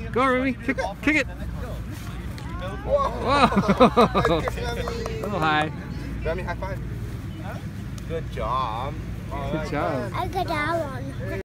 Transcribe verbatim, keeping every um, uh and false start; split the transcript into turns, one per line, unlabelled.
Go, Ruby. Kick, kick it.
Whoa.
Whoa. Little high.
Remy, high five. Good job.
Good job.
I got that one.